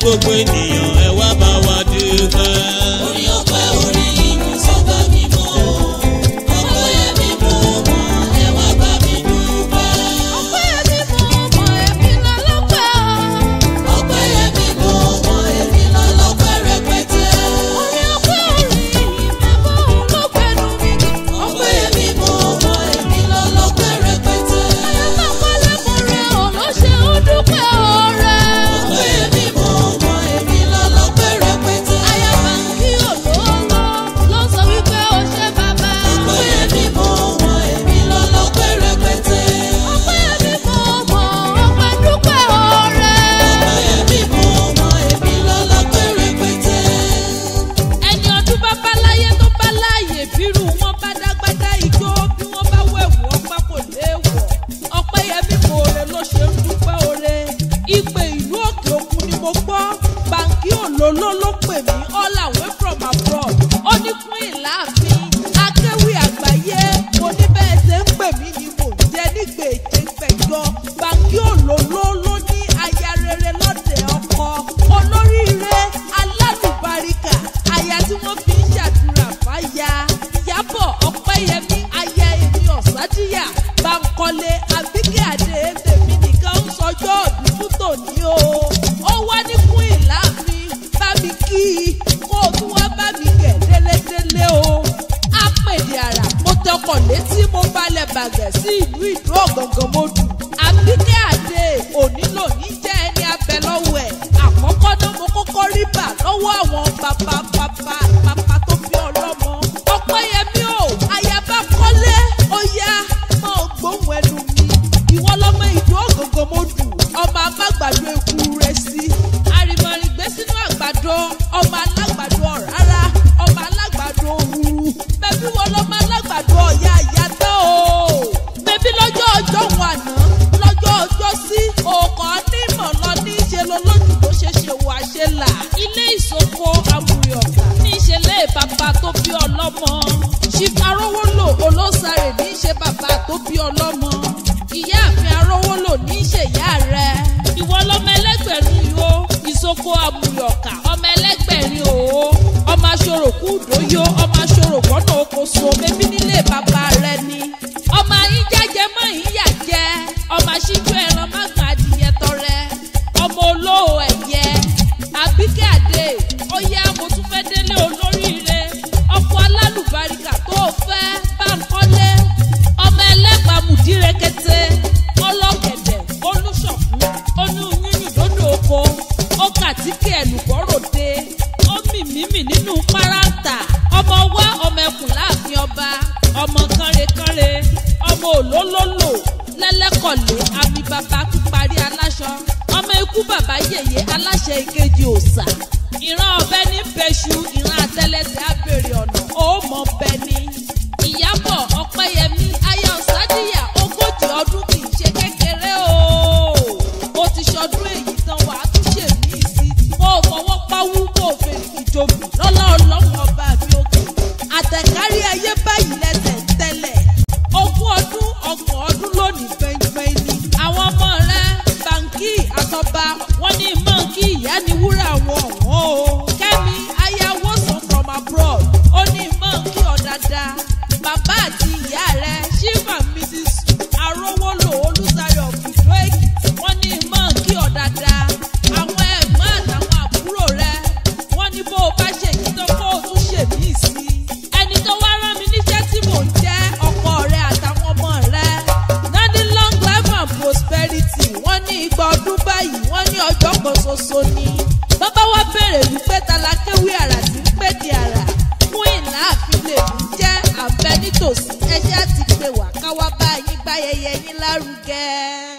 gbogbo ènìyàn ẹ wá bá wa dúpẹ́. Orin ọpẹ́ orin ìyìn sọ́ba mímọ́ Opeyemi mo mọ̀ ẹ wá bá mi dúpẹ́. Opeyemi mo mọ̀ èmi lọ́lọ́pẹ́ o. Opeyemi mo mọ̀ èmi lọ́lọ́pẹ́ rẹpẹtẹ. Orin ọpẹ́ orin ìyìn mẹ́mọ́ olóògbẹ́nu mi. Opeyemi mo mọ̀ èmi lọ́lọ́pẹ́ rẹpẹtẹ. Ẹ̀yà náà mọ́lẹ́kùnrin ò ló ṣe ó dúpẹ́ ọ̀rẹ́. Opeyemi mo mọ̀ èmi lọ́lọ́pẹ́ rẹpẹtẹ. Ayaba kí olóòlò ló sọ wípé ó ṣe bàbá. Opeyemi mo mọ̀ èmi lọ́lọ́pẹ́ rẹpẹtẹ. Opeyemi mo mọ̀ ọpẹ́ dúpẹ́ ọ̀rẹ́. Opeyemi mo mọ̀ èmi lọ́lọ́pẹ́ rẹpẹtẹ. Ẹni ọdún bá bá láyé tó bá láàyè bírù wọn bá dágbádá ijó bí wọ́n bá wẹ̀wù ọpá kò léèwọ̀. Opeyemi mo rè ló ṣe ń dúpẹ́ oore. Ìpè ìlú òkè òkun ni mo gbọ́. Bàǹkì òlóló ló pè mí all away from abroad. Ó ní fún ìlàáfin akéwì àgbáyé. Mo ní bẹ́ẹ̀ ṣe ń pè mí ni mò ń jẹ́ nígbè ìjẹ́gbẹ̀jọ. Bàǹkì òlóló ló ní aya rere lọ́dẹ̀ ọkọ. Olóríire alálùbáríkà aya tí wọ́n fi ń ṣàdúrà fáya. Ìyábọ̀ Opeyemi aya èmi Osadiya Bánkọ́lé Àbíkẹ́ Adé èmi nìkan ń sọjọ́ ọdún fún tòní o. Ó wá ní fún ìlàáfin bá mi kí i kó o tún wá bá mi gẹ̀ délédélé o. Apèdè àrà mo tọkọ̀ létí mo balẹ̀ bàgẹ̀ sí ìlú Ìdó Ọ̀gàngán Mòdù. Àbíkẹ́ Adé òní lòní jẹ́ ẹni abẹ lọ́wọ́ ẹ̀. Àkọ́kọ́ náà mo kọ́kọ́ rí bà lọ́wọ́ àwọn bàbá tó fi ọlọ́mọ. Opeyemi o ayaba kọ́lé ó yá mọ́ gbóhùn ẹnu mi. Ìwọ lọ́mọ Ìdó Ọ̀gàngán Mòdù ọmọ amágbàdo eku rẹ̀ sí. Àrìmọ̀rìn gbé sínú àgbàdo ọmọ alágbàdo ọ̀rárá ọmọ alágbàdo òwúrú. Bẹ́bí wọ́n lọ́mọ alágbàdo ọ̀yá ìyàtọ̀ o. Bẹ́bí lọ́jọ́ ọjọ́ wọn àná lọ́jọ́ ọjọ́ sí òkàn nímọ̀ lọ ní ṣe lọ́lọ́dún tó ṣe wà ṣe là. Ilé ìsoko àwùrẹ̀ ọ̀gá ní ìṣẹ̀lẹ̀ bàbá tó bí ọlọ́mọ. Ṣìfarówólò olóṣàrè ní í ṣe bàbá tó bí ọlọ́mọ. Ìyáàfin Arówólò ní í ṣe ìyá rẹ̀. Ìwọ lọmọ ẹlẹ́gbẹ̀rin yó ìsoko àwùrẹ̀ ọ̀gá ọmọ ẹlẹ́gbẹ̀rin òó. Ọmọ aṣọ́rò kú dòyó ọmọ aṣọ́rò gbọ́nà okoso bébí nílé bàbá rẹ̀ ni. Ọmọ yín jẹ́jẹ́ mọ́ yín yà jẹ́. Ọmọ aṣíjú ẹran má gbà adìyẹ tọrẹ. Ọmọ olóò ẹ̀yẹ. Àbíkẹ́ Adé ó yá mo tún fẹ́ délé olóríire. Ọkọ alálùbáríkà tó fẹ́ Bánkọ́lé. Ọmọ ẹlẹ́gbàá mùdírẹ́kẹ́tẹ́. Ọlọ́gẹ̀dẹ̀ olúṣọ̀kú onúyúnyùn dódò oko. Ó kàtíkì ẹ̀lùbọ́ròde. Ó mìmímì nínú párátà. Ọmọ wá ọmọ ẹkùn láàfin ọba. Ọmọ kánrekánre. Ọmọ òlólólò lẹ́lẹ́kọ̀lé àmì bàbá píparí aláṣọ. Ọmọ ikú bàbá yèyé aláṣẹ ìkejì òòṣà. Ìran ọ̀bẹ ní bẹ́ṣu ìran àtẹlẹsẹ̀ abèrè ọ̀nà ó mọ bẹ ní. Ìyábọ̀ Opeyemi aya Osadiya 40 ọdún kì í ṣe kékeré o. Mo ti ṣọdún èyí tán wà á tún ṣe mí sí. Mo fọwọ́ pawú kó o fèrè ìjòbù lọ́lá ọlọ́run ọba mi òkè. Àtẹ̀kárí ayé báyìí lẹ́sẹ̀ ń tẹ́lẹ̀. 20 ọdún 30 ọdún lónìí gbẹ̀ngbẹ̀ng ni. Àwọn ọmọ rẹ̀ Bàǹkì àtọba wọ́n ní mọ̀ kí ìyá ni wúrà wọn ọ̀wọ́n o. Kẹ́mi ayáwó sọ from abroad ó ní mọ̀ kí ọ dáadáa. Bàbá àti ìyá rẹ̀ Chief and Mrs. Arówólò Olúṣàrè of Ìdó Èkìtì wọ́n ní mọ̀ kí ọ dáadáa. Àwọn ẹ̀gbọ́n àtàwọn àbúrò rẹ̀ wọ́n ní bó o bá ṣe èyí tó kó o tún ṣe mí sí. Ẹni tó wá rán mi níṣẹ́ tí mò ń jẹ́ ọkọ rẹ̀ àtàwọn ọmọ rẹ̀. Nání long life and prosperity wọ́n ní igba ọdún báyìí wọ́n ní ọjọ́ kan ṣoṣo ni. Bàbá wa béèrè wípé talákéwì àrà tí ń pèdè àrà fún ìlàáfin lè mí jẹ́ àbẹ nítòsí ẹṣẹ́ àti pé wà káwá bá yín gbáyẹyẹ yín lárugẹ.